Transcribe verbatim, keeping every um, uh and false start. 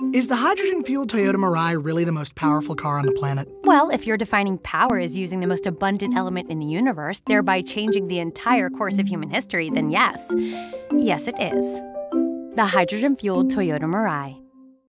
Is the hydrogen-fueled Toyota Mirai really the most powerful car on the planet? Well, if you're defining power as using the most abundant element in the universe, thereby changing the entire course of human history, then yes. Yes, it is. The hydrogen-fueled Toyota Mirai.